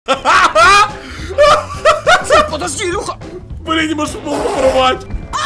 Подожди, Илюха! Блин, не можешь футболку порвать.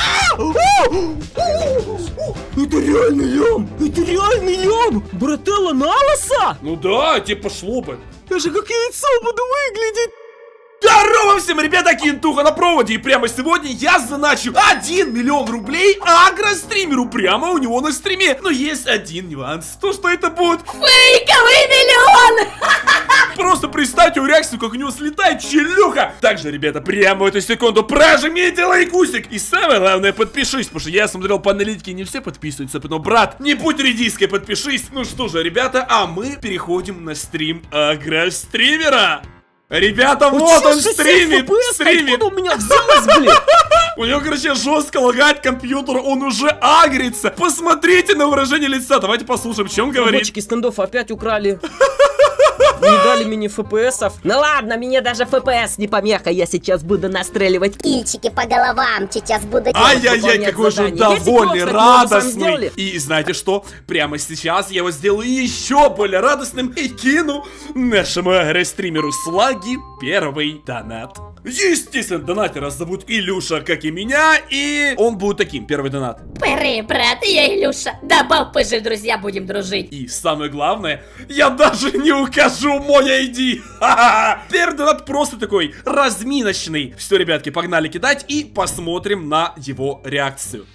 Это реальный лям! Это реальный лям! Брателло налоса? Ну да, тебе пошло бы. Даже как яйцо буду выглядеть! Здорово всем, ребята, Кинтуха на проводе. И прямо сегодня я заначу 1 миллион рублей агростримеру прямо у него на стриме. Но есть один нюанс. То, что это будет фейковый миллион! Просто представьте у реакцию, как у него слетает челюха. Также, ребята, прямо в эту секунду прожмите лайкусик. И самое главное, подпишись, потому что я смотрел по аналитике, не все подписываются. Поэтому, брат, не будь редиской, подпишись. Ну что же, ребята, а мы переходим на стрим агростримера. Ребята, вот он стримит, стримит. Откуда у меня взялось, блин? У него, короче, жестко лагает компьютер, он уже агрится. Посмотрите на выражение лица, давайте послушаем, чем говорит. Разработчики стендов опять украли. Не дали мне ФПСов. Ну ладно, мне даже ФПС не помеха. Я сейчас буду настреливать кильчики по головам. Сейчас буду делать. Ай-яй-яй, какой же довольный, радостный. И знаете что? Прямо сейчас я его сделаю еще более радостным и кину нашему агростримеру Слаги первый донат. Естественно, донатера зовут Илюша, как и меня, и он будет таким, первый донат. Привет, брат, я Илюша. Добавь позже, друзья, будем дружить. И самое главное, я даже не укажу мой ID. Первый донат просто такой разминочный. Все, ребятки, погнали кидать и посмотрим на его реакцию.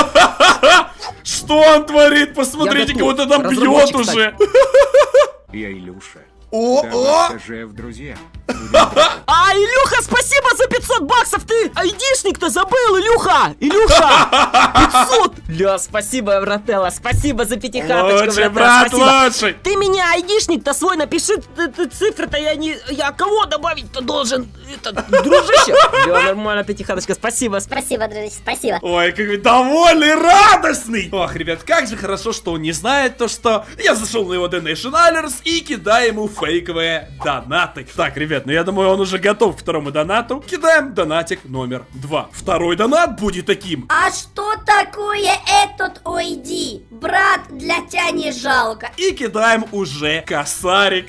Что он творит? Посмотрите, кого-то там бьет уже. Я Илюша. О! В друзья. А, Илюха, спасибо за 500 баксов! Ты айдишник-то забыл, Илюха! Илюша! 500! Ля, спасибо, брателло, спасибо за пятихаточку, лучший, брат, спасибо. лучший. Ты меня айдишник-то свой напиши, цифры-то я не... Я кого добавить-то должен? Это, дружище? Ля, нормально, пятихаточка, спасибо. Спасибо, дружище, спасибо. Ой, какой довольный, радостный. Ох, ребят, как же хорошо, что он не знает то, что я зашел на его Donation Alerts и кидаю ему фейковые донаты. Так, ребят, ну я думаю, он уже готов к второму донату. Кидаем донатик номер 2. Второй донат будет таким. А что такое этот ID? Брат, для тебя не жалко. И кидаем уже косарик.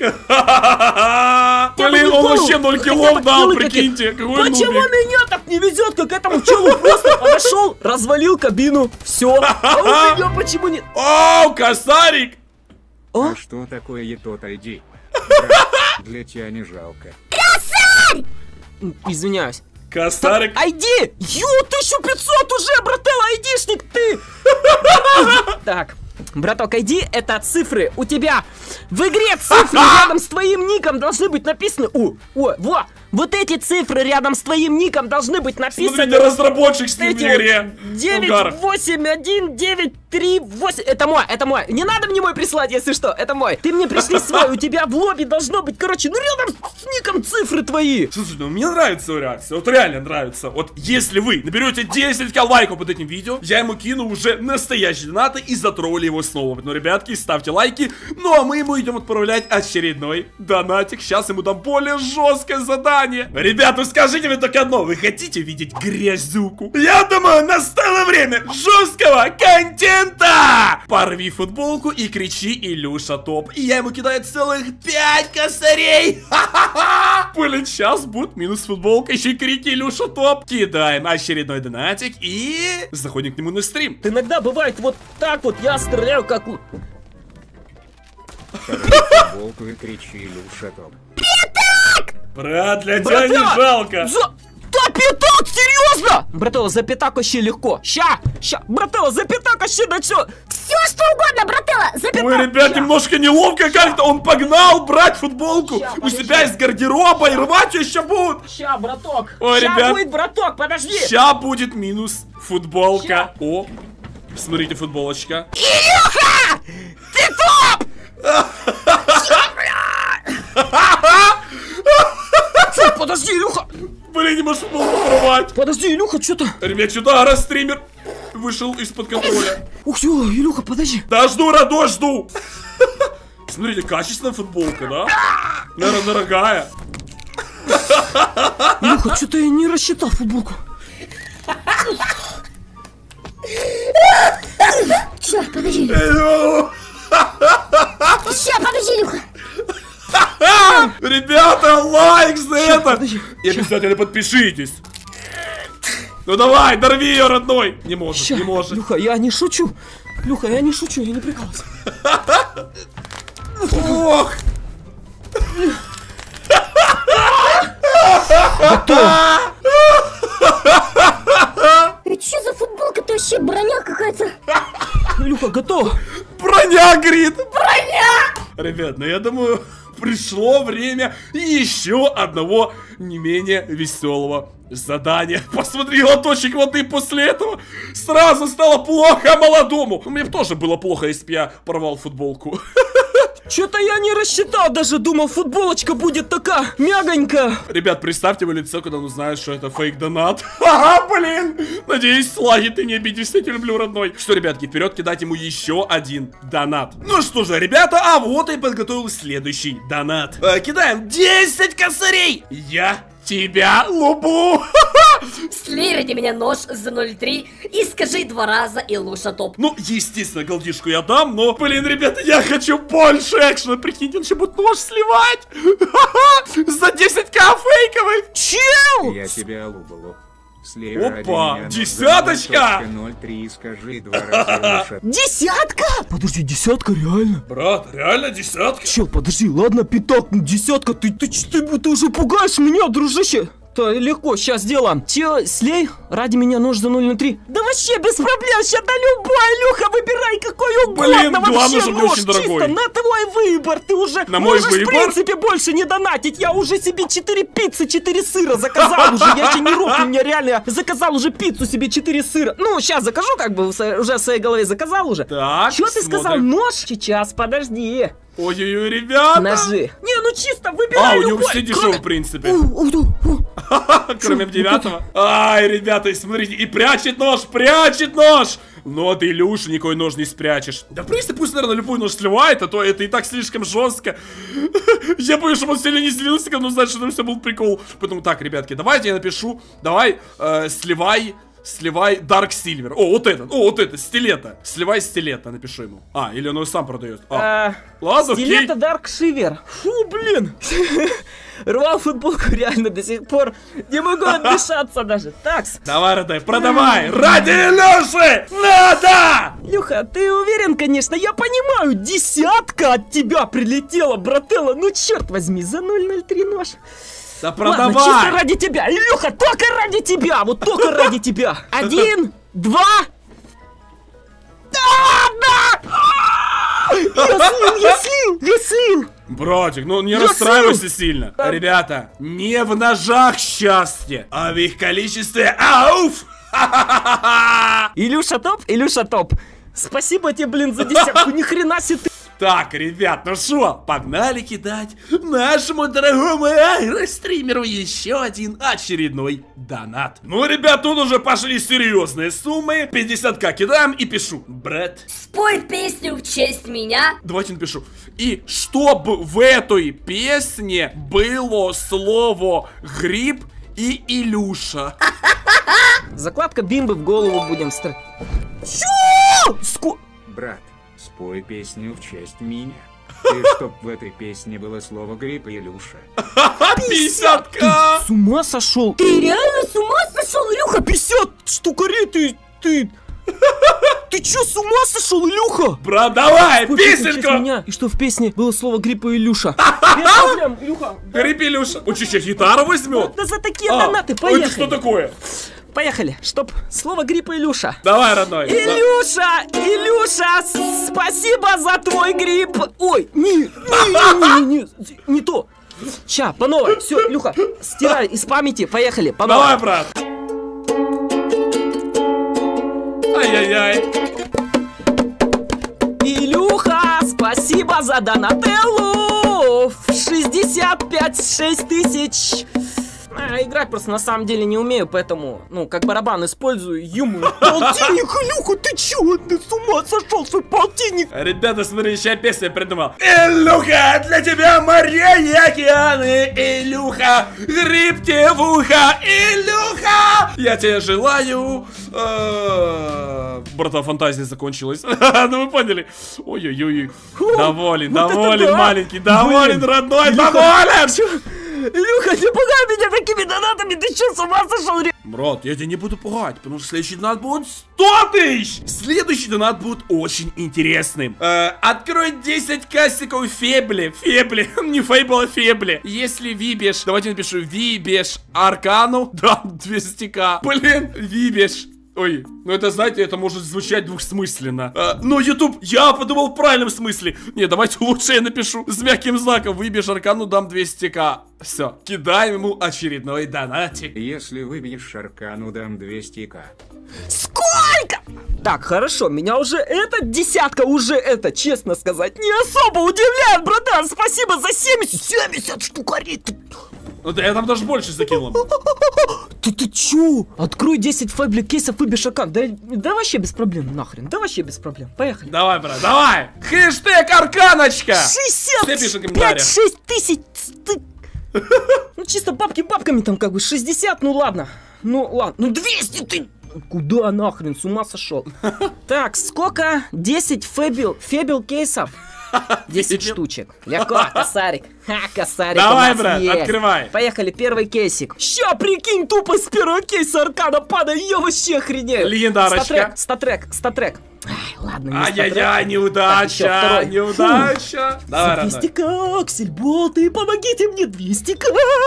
Блин, он вообще 0 килов дал, прикиньте. Какой почему нубик. меня так не везет, как этому челу? Просто подошел, развалил кабину. Все. А у меня почему нет? Оу, косарик. А что такое тот ID? Брат, для тебя не жалко. Извиняюсь. Косарик. Айди! Ю, 1500 уже, брателло, айдишник ты! Так, браток, айди, это цифры. У тебя в игре цифры рядом с твоим ником должны быть написаны. Вот эти цифры рядом с твоим ником должны быть написаны. Смотрите, разработчик с ним в игре. 9, 8, 1, 9, 3, 8. Это мой. Не надо мне мой прислать, если что. Это мой. Ты мне пришли свой. У тебя в лобби должно быть, короче, ну рядом с ником цифры твои. Слушай, ну мне нравится его реакция. Вот реально нравится. Вот если вы наберете 10 лайков под этим видео, я ему кину уже настоящие донаты и затроллю его снова. Ну, ребятки, ставьте лайки. Ну, а мы ему идем отправлять очередной донатик. Сейчас ему дам более жесткое задание. Ребята, скажите мне только одно. Вы хотите видеть грязюку? Я думаю, настало время жесткого контента. Порви футболку и кричи Илюша топ. И я ему кидаю целых 5 косарей. Блин, сейчас будет минус футболка. Еще и крики Илюша топ. Кидаем очередной донатик и заходим к нему на стрим. Иногда бывает вот так вот. Я стреляю как... Футболку и кричи Илюша топ. Брат, для тебя не жалко. Да, пятак, серьезно? Брателло, за пятак вообще легко. Ща, брателло, за пятак вообще да все. Все что угодно, брателло, за пятак. Ой, ребят, немножко неловко как-то. Он погнал брать футболку у себя из гардероба и рвать ее еще будут. Ща, браток. Ой, ща ребят. будет, браток, подожди. Ща будет минус футболка. О, смотрите, футболочка. Илюха! Ты топ! Подожди, Илюха! Блин, не можешь футболку порвать. Подожди, Илюха, что-то... Ребят, сюда раз стример вышел из-под контроля. Ух ты, Илюха, подожди. Да жду, Радо, жду. Смотрите, качественная футболка, да? Наверное, дорогая. Илюха, что-то я не рассчитал футболку. Черт, подожди. Ща, подожди, Илюха. Ребята, лайк за это! подожди. И обязательно подпишитесь. Ну давай, дорви ее, родной! Не может, Ща, не может. Люха, я не шучу. Люха, я не шучу, я не прикалываюсь. Ох! Это что за футболка-то вообще? Броня какая-то. Люха, готов. Броня, говорит! Броня! Ребят, ну я думаю, пришло время еще одного не менее веселого задания. Посмотри, лоточек воды после этого сразу стало плохо молодому. Мне бы тоже было плохо, если бы я порвал футболку. Что-то я не рассчитал, даже думал, футболочка будет такая мягонькая. Ребят, представьте его лицо, когда он узнает, что это фейк-донат. Ага, блин! Надеюсь, Лаги, ты не обидишься, я тебя люблю, родной. Что, ребятки, вперед кидать ему еще один донат. Ну что же, ребята, а вот и подготовил следующий донат. Кидаем 10 косарей. Я тебя лупу. Слей ради меня нож за 0,3 и скажи 2 раза Илюша топ. Ну, естественно, голдишку я дам, но, блин, ребята, я хочу больше экшена. Прикиньте, он еще будет нож сливать. За 10к фейковый. Чел! Я тебя лупалу. Слей Опа, ради меня, но десяточка! за 0,3 скажи 2 раза Илюша. Десятка? Подожди, десятка реально? Брат, реально десятка? Чел, подожди, ладно, пятак, ну десятка, ты уже пугаешь меня, дружище. То легко, сейчас сделаем. Че, слей ради меня нож за 0,3. Да вообще без проблем, сейчас да любой, Илюха, выбирай какой угодно. Блин, главное, вообще чтобы нож очень дорогой. чисто на твой выбор, ты уже На мой можешь выбор? в принципе больше не донатить. Я уже себе 4 пиццы, 4 сыра заказал уже, я еще не рофлю, мне реально заказал уже пиццу себе 4 сыра. Ну, сейчас закажу, как бы уже в своей голове заказал уже. Так, Что ты сказал, смотрим. нож? Сейчас, подожди. Ой-ой-ой, ребята. Ножи. Не, ну чисто выбирай А, у него любой, все дешевые, в принципе. кроме- Кроме 9-го. Ай, ребята, смотрите, и прячет нож, прячет нож. Но ты, Илюша, никакой нож не спрячешь. Да, в принципе, пусть, наверное, любой нож сливает, а то это и так слишком жестко. Я боюсь, чтобы он сильно не слился, когда он знает, что там все был прикол. Поэтому так, ребятки, давайте я напишу. Давай, сливай Dark Silver. О, вот это, стилета. Сливай стилета, напишу ему. А, или он его сам продает. Ладно, окей. Стилета Dark Shiver. Фу, блин. Рвал футболку реально до сих пор. Не могу отдышаться даже. Такс. Давай, Радай, продавай. Ради Илюши! Надо! Илюха, ты уверен, конечно? Я понимаю, десятка от тебя прилетела, брателла. Ну, черт возьми, за 0,03 нож. Да Ладно, продавай! чисто ради тебя. Илюха, только ради тебя. Вот только ради тебя. 1, 2. Да! Я слил! Братик, ну не Я расстраивайся слил! сильно. Ребята, не в ножах счастье, а в их количестве. Ауф! Илюша топ. Спасибо тебе, блин, за десятку. Ни хрена себе ты. Так, ребят, ну шо, погнали кидать нашему дорогому агростримеру еще один очередной донат. Ну, ребят, тут уже пошли серьезные суммы. 50к кидаем и пишу. Брат. Спой песню в честь меня. Давайте напишу. И чтобы в этой песне было слово гриб и Илюша. Закладка бимбы в голову будем строить. Чё? Брат, спой песню в честь меня. И чтоб в этой песне было слово гриб и Илюша. 50к! С ума сошел? Ты реально с ума сошел, Илюха? 50 штукарей ты... Ты чё, с ума сошел, Илюха? Продавай Спой песню в честь песенку! меня. И что в песне было слово гриб и Илюша. Без проблем, Илюха. Гриб Илюша. Он что, гитару возьмет? Да за такие донаты, Это что поехали. такое? Поехали, чтоб слово гриб и Илюша. Давай, родной. Илюша, спасибо за твой гриб. Ой, не то. Ща, по новой. Все, Илюха, стирай из памяти, поехали, по новой. Давай, брат. Ай-яй-яй. Илюха, спасибо за донателлу. 65 тысяч. Играть просто на самом деле не умею, поэтому, ну, как барабан использую. Полтинник, Илюха, ты чё? Ты с ума сошел, свой полтинник? Ребята, смотри, сейчас песню придумал. Илюха, для тебя моря и океаны. Илюха, гриб тебе в ухо. Илюха, Я тебе желаю... Брата, фантазия закончилась. Ну вы поняли. Ой-ой-ой. Доволен, доволен, маленький, доволен, родной, доволен! Илюха, не пугай меня такими донатами, ты что, с ума сошел? Брат, я тебя не буду пугать, потому что следующий донат будет 100 тысяч! Следующий донат будет очень интересным. Открой 10 кассиков Фебли. Фебли, не Фейбл, а Фебли. Если вибешь, давайте напишу, вибешь Аркану, да, 200к. Блин, вибешь. Ой, ну это, знаете, это может звучать двухсмысленно. Но YouTube, я подумал в правильном смысле. Не, давайте лучше я напишу с мягким знаком. Выбьешь Аркану, дам 200к. Все, кидаем ему очередной донатик. Если выбьешь Аркану, дам 200к. Сколько? Так, хорошо, меня уже эта десятка, уже это, честно сказать, не особо удивляет, братан. Спасибо за 70 штукарей. Ну да, я там даже больше закинул. Ты чё? Открой 10 фэблик кейсов, выбьешь Аркан. Да вообще без проблем, нахрен. Да вообще без проблем. Поехали. Давай, брат, давай. Хэштег Арканочка. 65-6 тысяч. Ну чисто бабки бабками там как бы 60, ну ладно. Ну ладно, ну 200 ты. Куда нахрен, с ума сошел? Так, сколько? 10 фэбил кейсов. 10 штучек. Легко, косарик. Ха, косарик. Давай, брат, есть. Открывай. Поехали, первый кейсик. Ща, прикинь, тупо с первого кейса Аркана падает, я вообще охренею. Легендарочка. Статрек. Ай, ладно, не ай-яй-яй, неудача, так, неудача. Давай, 200к, Аксельбол, ты помогите мне, 200к.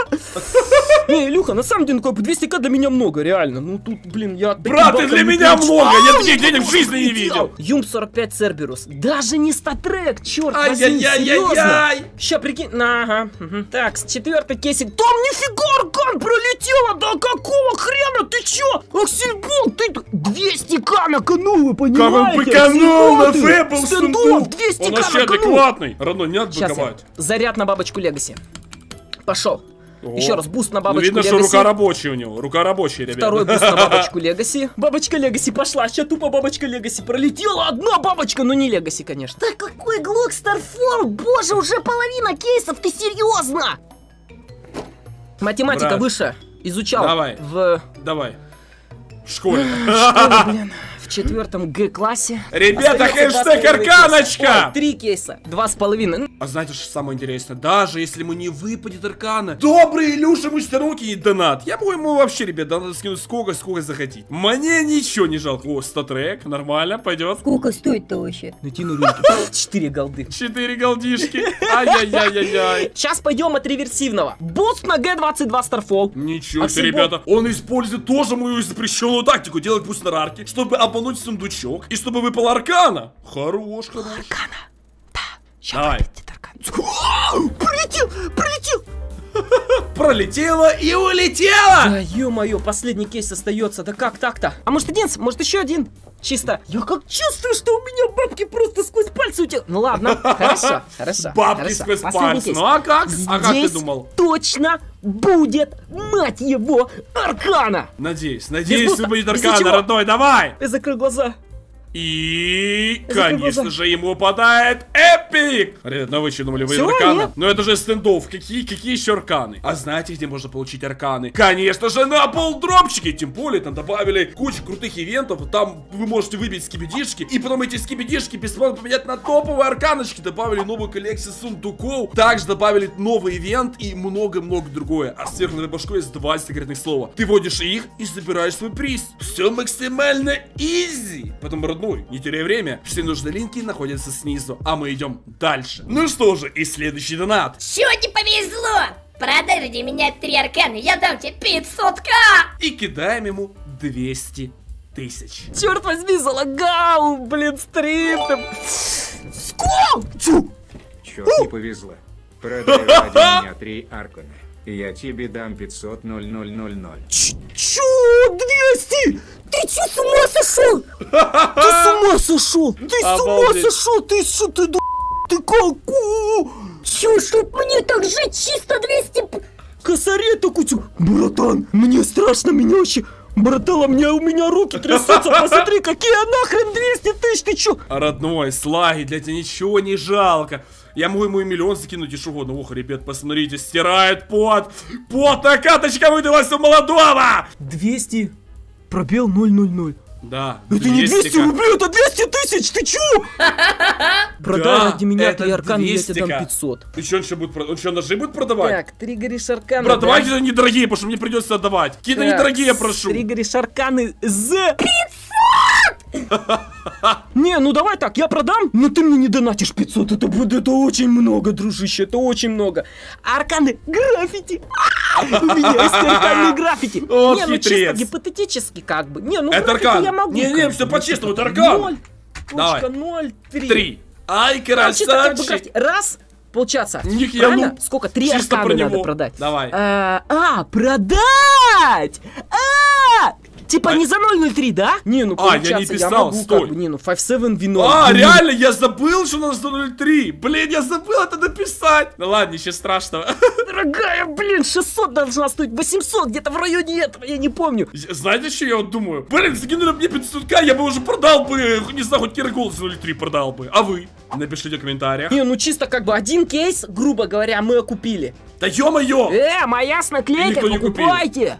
Не, Илюха, на самом деле, 200к для меня много, реально. Ну тут, блин, я... Брат, ты для меня много, я таких денег в жизни не видел. Юм 45 Церберус, даже не статрек, черт возьми, серьезно. Ща, прикинь, ага. Так, 4-й кейсик. Там нифига Аркан пролетела, да какого хрена, ты чё? Аксельбол, ты 200к на кону, вы понимаете? Быканул на Фэбл сундук. 200к он вообще адекватный. Родной, не надо быковать. Заряд на бабочку Легаси. Пошел. Еще раз, буст на бабочку Легаси. Видно, что рука рабочая у него. Рука рабочая, ребята. Второй буст на бабочку Легаси. Бабочка Легаси пошла. Сейчас тупо бабочка Легаси пролетела. Одна бабочка, но не Легаси, конечно. Да какой Глок Старформ? Боже, уже половина кейсов, ты серьезно? Математика выше. Изучал. Давай. Давай. В школе. Блин. В 4 Г-классе. Ребята, хэштег Арканочка! 3 кейса, 2,5. А знаете, что самое интересное? Даже если ему не выпадет Аркана, добрый Илюша ему все равно кинет донат. Я могу ему вообще, ребят, донат скинуть сколько захотите. Мне ничего не жалко. О, статрек, нормально, пойдет. Сколько стоит-то вообще? Найти на рынке. 4 голды. 4 голдишки. Ай-яй-яй-яй-яй. Сейчас пойдем от реверсивного. Буст на Г22 Starfall. Ничего себе, ребята. Он использует тоже мою запрещенную тактику. Делать буст на рарке, чтобы обмануть сундучок и чтобы выпал Аркана. Хорош. Аркана. Да. Сейчас давай. Пролетел. Пролетела и улетела. Да ё-моё, последний кейс остается. Да как так-то? А может один? Может еще один? Чисто. Я как чувствую, что у меня бабки просто сквозь пальцы утек. Ну ладно, хорошо. Бабки сквозь пальцы. Ну а как? А как ты думал? Точно будет, мать его, Аркана. Надеюсь, будет Аркана, родной, давай. Я закрыл глаза. И, конечно же, ему выпадает эпик! Ребят, ну вы что думали, вы Аркана? Ну это же стендов, какие еще Арканы? А знаете, где можно получить Арканы? Конечно же, на полдропчике! Тем более, там добавили кучу крутых ивентов, там вы можете выбить скибидишки, и потом эти скибидишки бесплатно поменять на топовые Арканочки. Добавили новую коллекцию сундуков, также добавили новый ивент и много-много другое. А сверху над башкой есть 2 секретных слова. Ты вводишь их и забираешь свой приз. Все максимально изи. Потом, родной, не теряй время, все нужные линки находятся снизу, а мы идем дальше. Ну что же, и следующий донат. Чё не повезло? Продай ради меня 3 арканы, я дам тебе 500к. И кидаем ему 200 тысяч. Черт возьми, залагал, блин, стрим. Чё не повезло? Продай ради меня 3 арканы, и я тебе дам 500 000. Чё? 200? Ты чё, с ума сошел? Ты с ума сошел? Ты с ума сошел? Ты что, ты какую? Чё, чтоб мне так жить, чисто 200... Косарей такой, братан, мне страшно, меня вообще... Братала, у меня руки трясутся, посмотри, какие нахрен 200 тысяч, ты чё? Родной, слаги, для тебя ничего не жалко. Я могу ему и миллион закинуть и что угодно. Ох, ребят, посмотрите, стирает пот. Потная каточка выдалась у молодого. 200 пробел 000. Да. Это не 200 рублей, это 200 тысяч, ты чё? Продай ради меня 3 аркана, я тебе дам 500. И что он еще будет продавать? Он что, ножи будет продавать? Так, 3 говоришь арканы. Брат, давай какие-то недорогие, потому что мне придется отдавать. Какие-то недорогие, я прошу. 3 говоришь арканы за 500! Не, ну давай так, я продам, но ты мне не донатишь 500. Это очень много, дружище, это очень много. Арканы граффити. У меня есть арканы граффити. Не, ну чисто гипотетически как бы. Не, ну это аркан. Я могу. Не, все по-честному, это аркан. 0.03. Ай, красавчик. Раз, получается. Правильно? Сколько? 3 арканы надо продать. Давай. Продать! Типа не за 0.03, да? Не, ну получается, я не писал, могу стой. как бы, не, ну 5.7 вино. Реально, я забыл, что у нас 0.03. Блин, я забыл это написать. Ну ладно, ничего страшного. Дорогая, блин, 600 должна стоить, 800, где-то в районе этого, я не помню. Знаете, что я вот думаю? Блин, закинули мне 500к, я бы уже продал бы, не знаю, хоть Кира Голд за 0.3 продал бы. А вы? Напишите в комментариях. Не, ну чисто как бы один кейс, грубо говоря, мы окупили. Да ё-моё! Моя с наклейкой, покупайте!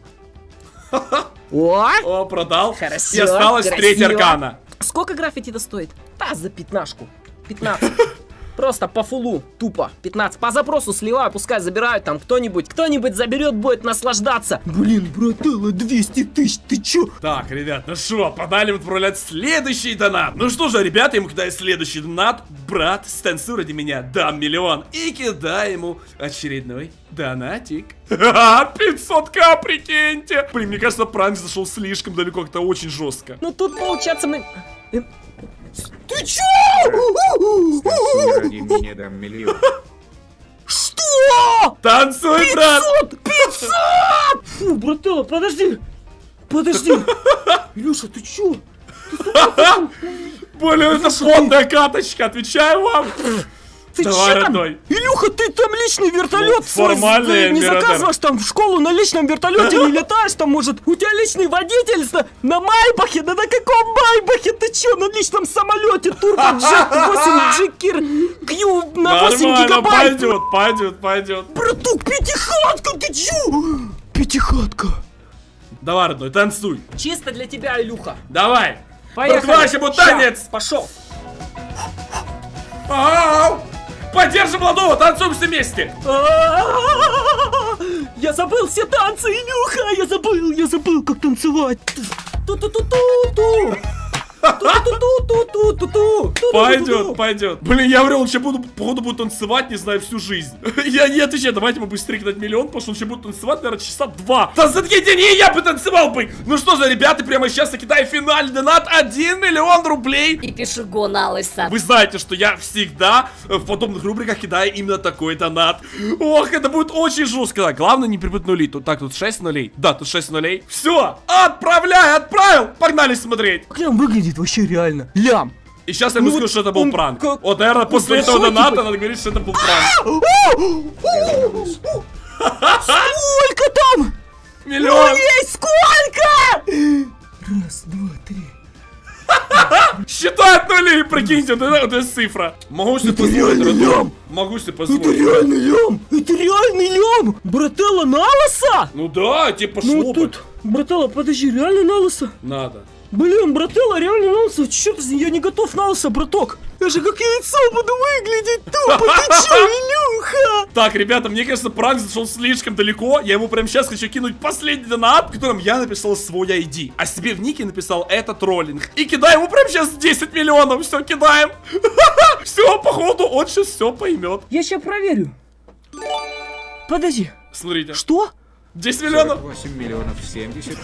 О, продал. Хорошо, и осталось 3 аркана. Сколько граффити-то стоит? За 15. 15. Просто по фулу, тупо, 15. По запросу сливаю, пускай забирают там кто-нибудь заберет, будет наслаждаться. Блин, братела, 200 тысяч, ты чё? Так, ребят, ну что, погнали отправлять следующий донат. Ну что же, ребята, ему кидаю следующий донат. Брат, станцуй ради меня, дам 1 000 000. И кидай ему очередной донатик. 500к, прикиньте. Блин, мне кажется, пранк зашел слишком далеко, как-то очень жестко. Ну тут получается мы... Ты чё? Ради меня дам 1 000 000. Что? Танцуй, брат! 500! Фу, брателло, подожди! Илюша, ты чё? Блин, это фондная каточка, отвечаю вам! Ты давай, че там? родной. Илюха, ты там личный вертолет формальный не заказываешь там в школу на личном вертолете, не летаешь там, может? У тебя личный водитель на Майбахе, да на каком Майбахе? Ты че, на личном самолете Турбоджет 8 Джекер Q на 8 гигабайт? Пойдет. Братук, пятихатка, ты че? Пятихатка. Давай, родной, танцуй. Чисто для тебя, Илюха. Давай. Поехали. Подхвачивай танец. Пошел. Ау! Поддержим молодого, танцуем все вместе! Я забыл все танцы, Илюха! Я забыл, как танцевать! Ту-ту-ту-ту-ту! Пойдет. Блин, я врел, он сейчас походу будет танцевать, не знаю, всю жизнь. Я не отвечаю, давайте мы быстрее кидать 1 000 000, потому что он сейчас будет танцевать, наверное, часа 2. Да за такие деньги я бы танцевал бы! Ну что же, ребята, прямо сейчас я кидаю финальный донат 1 000 000 рублей. И пишу го на лысо. Вы знаете, что я всегда в подобных рубриках кидаю именно такой донат. Ох, это будет очень жестко. Главное не прибыть нули. Тут 6 нулей. Да, тут 6 нулей. Все, отправил. Погнали смотреть. Как он выглядит вообще реально? Лям. И сейчас я ему скажу, что это был пранк. Вот, наверное, после этого доната надо говорить, что это был пранк. Сколько там? 1 000 000. Сколько? 1, 2, 3. Считать нули, прикиньте, вот это цифра. Могу себе позволить, родной. Могу себе позволить. Это реальный лям. Брателло, на лысо? Ну да, типа Ну шлопать. тут, брателло, подожди, реально на лысо? Надо. Блин, брателло, реально на лысо. Черт, я не готов на лысо, браток. Я же как яйцо буду выглядеть тупо. Ты че, Илюха? Так, ребята, мне кажется, пранк зашел слишком далеко. Я ему прямо сейчас хочу кинуть последний донат, в котором я написал свой ID, а себе в нике написал это троллинг. И кидаю ему прямо сейчас 10 миллионов. Все, кидаем. Все, походу, он сейчас все поймет. Я сейчас проверю. Подожди. Смотрите. Что? 10 миллионов. 48 миллионов 70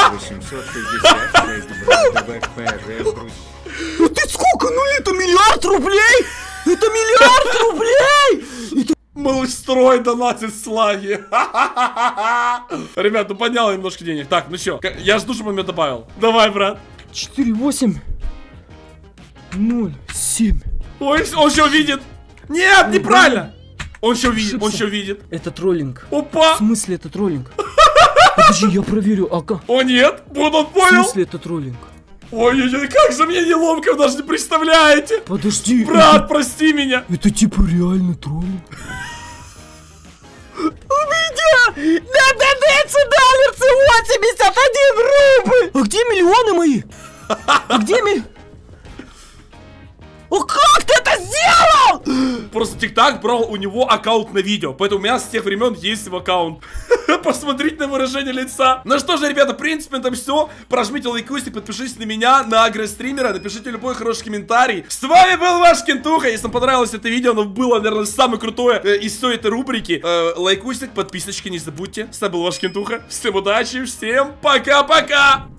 866 БКПЖ. Это сколько? Ну это миллиард рублей? Это миллиард рублей! Малыш строй донатит слаги. Ребят, ну поднял немножко денег. Так, ну что, я жду, чтобы он меня добавил. Давай, брат. 4, 8, 0, 7. Ой, он все видит. Нет, неправильно. Он все видит, он все видит. Это троллинг. Опа. В смысле это троллинг? Подожди, я проверю, ага. О нет, вот он В понял. смысле это троллинг? Ой-ой-ой, как же мне неловко, вы даже не представляете. Подожди. Брат, прости меня. Это типа реально троллинг. У меня на донете $81 брал у него аккаунт на видео. Поэтому у меня с тех времен есть его аккаунт. Посмотрите на выражение лица. Ну что же, ребята, в принципе, это все. Прожмите лайкусик, подпишитесь на меня, на Агростримера, напишите любой хороший комментарий. С вами был ваш Кентуха. Если вам понравилось это видео, оно было, наверное, самое крутое из всей этой рубрики. Лайкусик, подписочки не забудьте. С вами был ваш Кентуха. Всем удачи, всем пока-пока.